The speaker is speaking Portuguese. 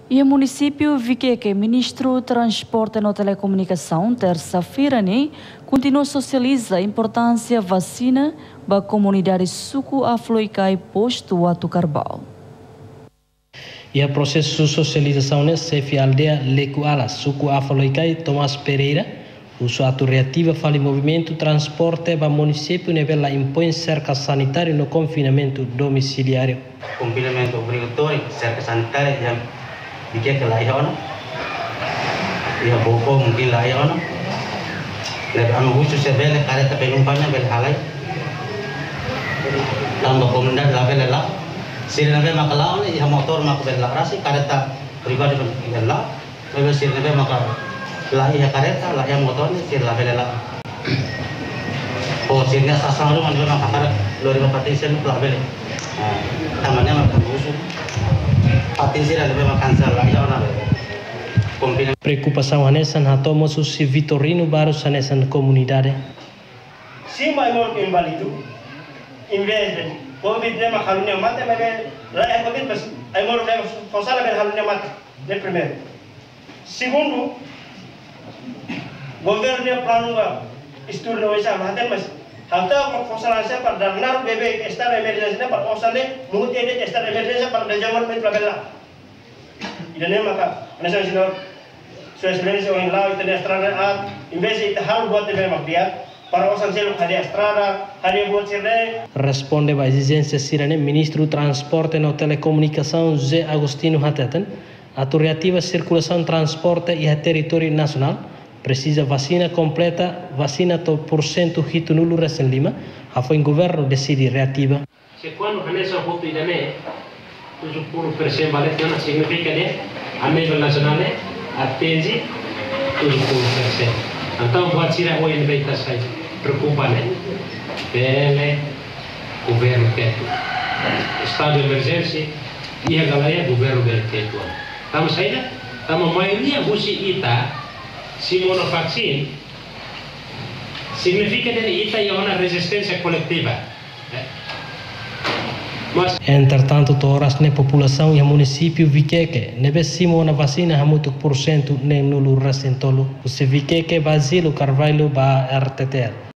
E o município Viqueque, ministro Transporte e Telecomunicação, terça-feira, continua a socializar a importância da vacina para a comunidade suco afloicai posto a Tucarbal. E o processo de socialização nesse se aldeia Lecuala, suco afloicai Tomás Pereira, uso ato reativa fala movimento transporte para o município nivela impõe cerca sanitário no confinamento domiciliário. Confinamento obrigatório, cerca sanitária yang Viqueque lá ia ia bobo mungkin lá ia lek anu khusus sebele kareta penumpangnya bel halai tambah komandan lah bel lah sirna bel makalau ia motor mak bel lah rasi kareta pribadi bel lah bel sirna bel maka lah ia kareta lah ia motor ni sirna bel lah oh sirna sasang rumah dia maka lori patisen lah bel tamannya mak khusus Preocupação anesan hatomo susi Vitorino Barros anesan comunidade. Si mai mor ke invalido. In vez de Covid ne ma halunya mate me la e Covid mas ai mor ne fosala be halunya mate de primeiro. Segundo, governo planunga estudo no esa mate mas hata ko fosala se par danar bebe estar emergency ne par osale muti de estar emergency par dajaman me plabella. Idane maka nasa sino sueslense o lao itane estrada a em vez de hal buat de makdia para osan selo hadi estrada hadi buat sirne responde a exigência sirene ministro do transporte e telecomunicação José Agostinho Hateten a reativa circulação transporte e a território nacional precisa vacina completa vacina to % hito nulo recém lima a foi governo decide reativa se quando hanesa hoto idane tujuh puluh persen balik mana significa de a nível nacional atinge 70%. Então buat sira o inventa sai preocupa pele governo teto estado de emergência e a galera governo del teto. Tamo saída, tamo maioria busi ita si monovacin significa de ita é uma resistência coletiva. Entretanto, toras na população e município Viqueque, nebe simo na vacina hamutuk % nem nulu rasentolo, o se Viqueque Basilo Carvalho ba RTTL.